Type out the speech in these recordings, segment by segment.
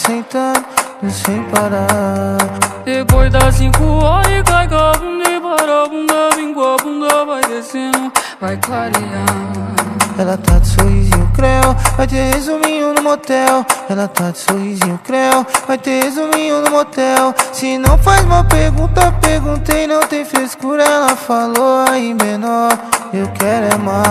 sentando sem parar. Depois das 5 horas e cai com a bunda e para a bunda, vem com a bunda, vai descendo, vai clarear. Ela tá de sorrisinho creu, vai ter resuminho no motel. Ela tá de sorrisinho creu, vai ter resuminho no motel. Se não faz uma pergunta, perguntei, não tem frescura. Ela falou aí menor, eu quero é mais.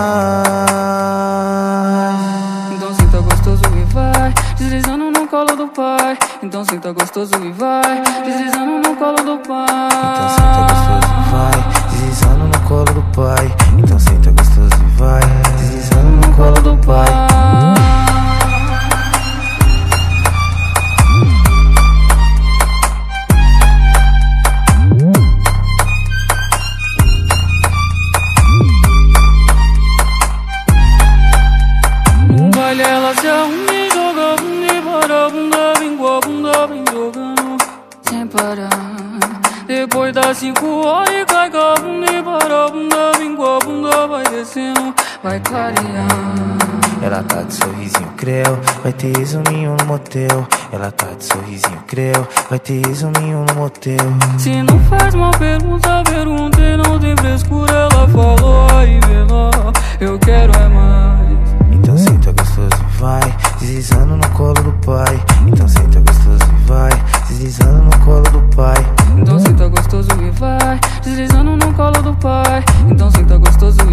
Então senta gostoso e vai, deslizando no colo do pai. Então senta gostoso e vai, deslizando no colo do pai. Então senta gostoso e vai, deslizando no colo do pai. Então senta gostoso e vai, deslizando no colo do pai. No baile ela se arruma e joga a bunda e para a bunda, vem com a bunda, vem jogando sem parar. Depois das 5 horas e cai com a bunda e para a bunda, vem com a bunda, vai descendo, vai clarear. Ela tá de sorrisinho creu, vai ter resuminho no motel. Ela tá de sorrisinho creu, vai ter resuminho no motel. Se não faz uma pergunta, perguntei, não tem frescura. Ela falou aí menor, eu quero é mais. Então senta gostoso e vai, deslizando no colo do pai. Então senta gostoso e vai, deslizando no colo do pai. Então senta gostoso e vai, deslizando no colo do pai. Então senta gostoso